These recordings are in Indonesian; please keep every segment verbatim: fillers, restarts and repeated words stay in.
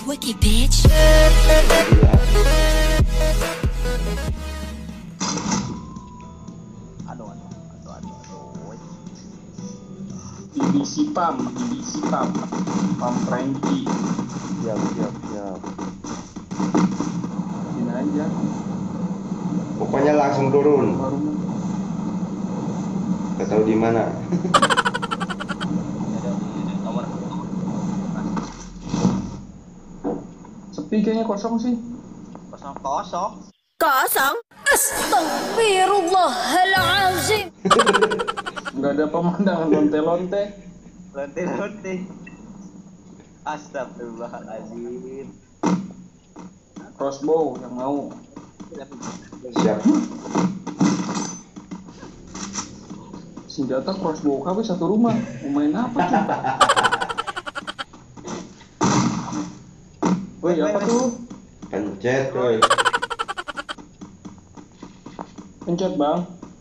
Wicked bitch. Aduh, aduh, aduh, aduh, aduh. Divisi PAM, divisi PAM, PAM Franky. Siap, siap, siap. Sini aja. Pokoknya langsung turun. Baru Gak tahu di mana. Ada di nomor sepi kayaknya, kosong sih. kosong kosong. Kosong. Astaghfirullahalazim. Nggak ada pemandangan lonte-lonte. Lonte-lonte. Astagfirullahaladzim. Crossbow yang mau. Siap. Senjata crossbow K W satu rumah. Mau main apa coba? Woi, apa tuh? Pencet woi. Pencet bang.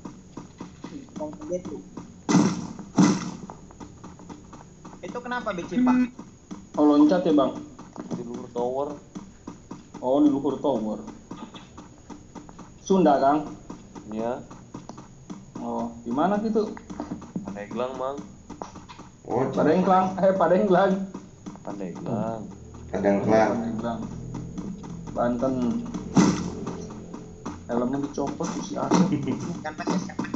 Itu kenapa B C Pak? Oh, loncat ya bang? Di luar tower. Oh, di luhur tower. Sunda kang? Ya, Oh, di mana gitu? Pandeglang, Mang. Oh, Padengklang, eh Padengklang. Pandeglang. kadang kelar. Padengklang. Banten. Helmnya dicopot tuh si Asep. Kan pakai siapa?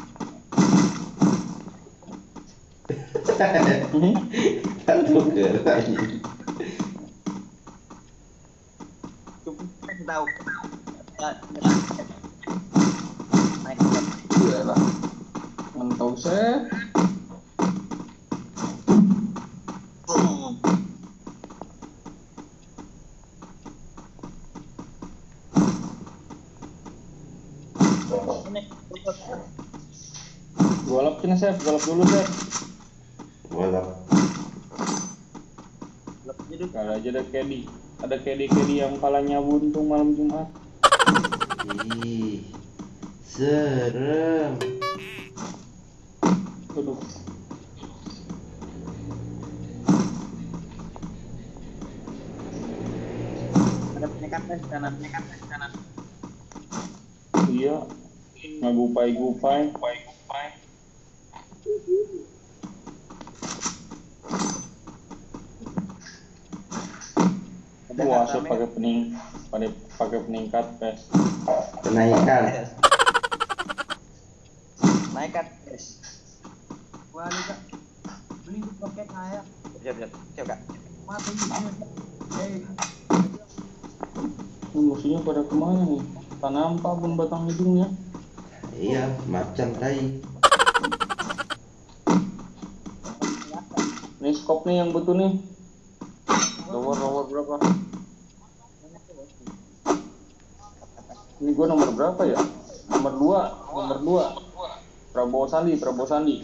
Satu gerai. Kita tahu. Main Iya lah. Mentau set. Golap cina Sep, golap dulu Sep. Golap. Kalau aja ada Kedi. Ada Kedi-Kedi yang palanya buntung malam Jumat. Ih, serem. Aduh. ada penyekat tes kanan, penyekat tes kanan. Iya. Ngagupai-gupai, gupai-gupai. Wah, Asep pakai pening, pakai pakai peningkat pes. Kenaikan. Naikkan guys. Wah, lu Kak. Beli paket saya. Siap, siap, siap Kak. Mati. Hei. Ini musuhnya pada kemana nih? Tak nampak pun batang hidungnya. Iya, macam tai. Ini skop nih yang butuh nih. Nomor nomor berapa? Ini gua nomor berapa ya? Nomor dua, nomor dua. Prabowo Sandi, Prabowo Sandi.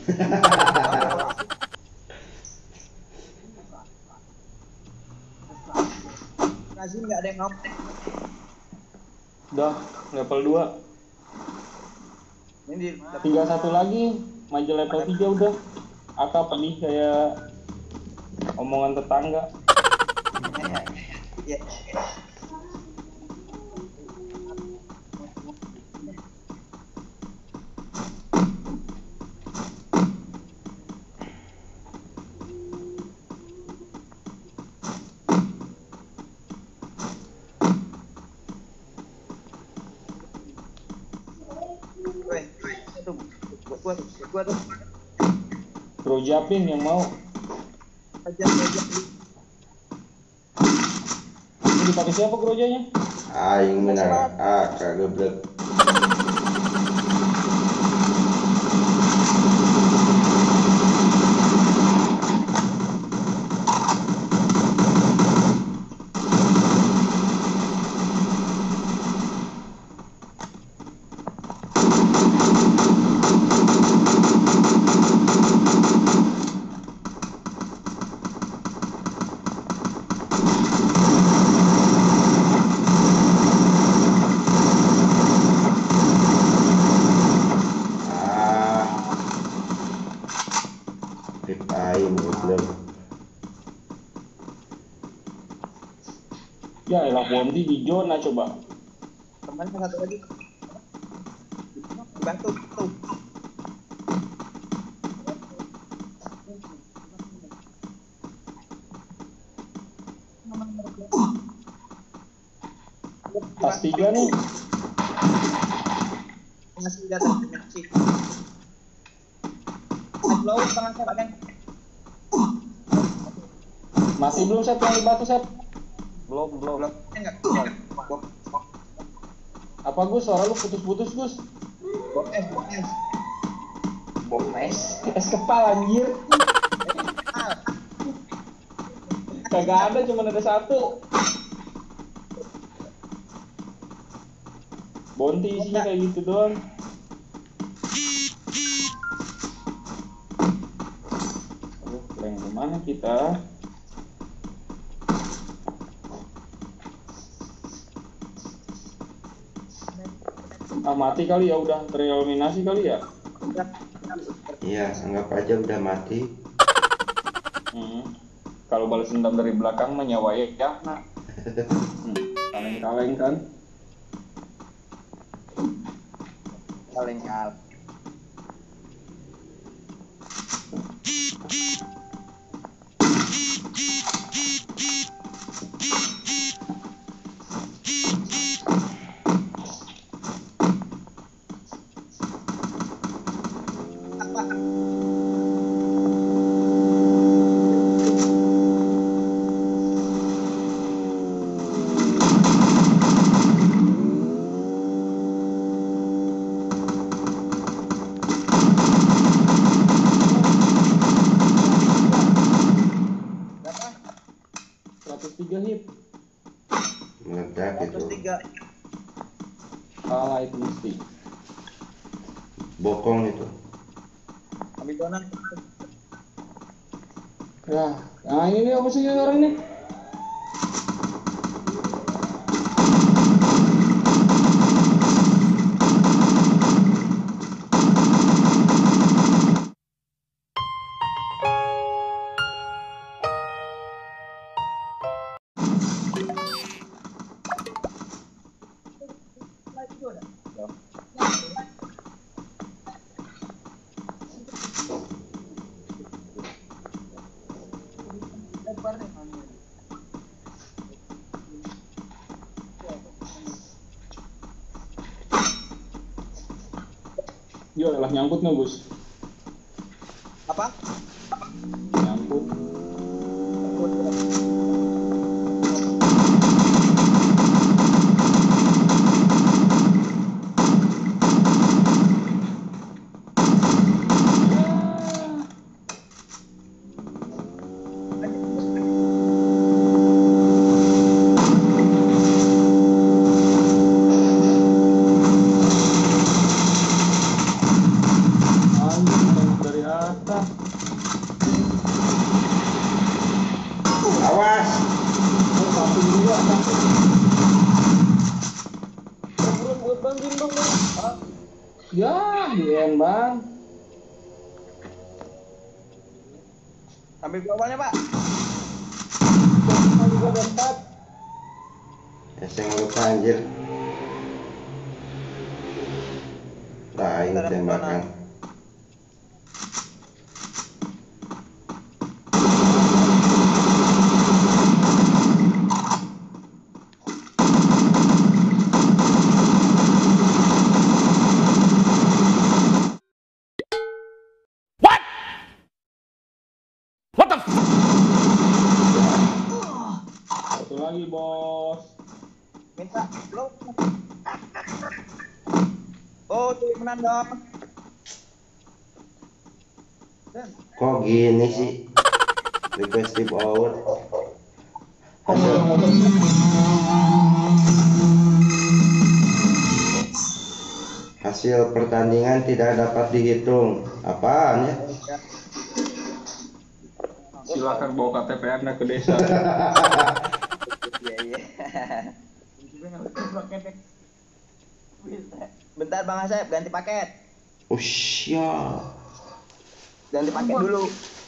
Lazim nggak ada yang ngomong. Udah, level dua. Ini di Tinggal satu lagi, maju level tiga udah. Aka pedih kayak omongan tetangga. ya. Weh, tuh, buat gua tuh, buat gua tuh. Bro Japin yang mau. Ajar, ajar. Ini dipakai siapa grojanya? Aing menang. Ah, kageblek. Ya elah Bonti di zona coba. Temannya satu lagi. Bantu, tuh. Tas tiga nih. Masih datang sih. Halo, tangan saya Pak. Masih belum set yang di batu set. Belum, belum. Belum. Enggak. Bom. Apa Gus? Suara lu putus-putus Gus. Bom es, bom es. Bom es. Es kepal anjir. Kagak ada, cuma ada satu. Bonti isinya kayak gitu doang. Aduh, keren kemana kita? Ah mati kali ya, udah tereliminasi kali ya? Iya, anggap aja udah mati. Hmm. Kalau balas dendam dari belakang mah nyawa ya, nah. Hmm. Kaleng-kaleng kan? Kaleng-kaleng. seratus tiga hit. Meledak itu. seratus tiga. Kalah itu mesti. Bokong itu. Ambil zona. Ya, nah ini nih apa sih orang ini? Yo lah nyangkut nggak Gus? Apa? Nyangkut. Awas. Ya, bien bang. Ambil globalnya Pak. Juga dapat. Eseng lupa anjir. Tak ini tembakan. Satu lagi bos. Minta lo. Oh, tuh menang dong. Kok gini sih? Request tip out. Hasil Hasil pertandingan tidak dapat dihitung. Apaan ya? Silakan bawa K T P Anda ke desa. Iya iya. Bentar Bang Asep, ganti paket. Oh siap. Ganti paket dulu.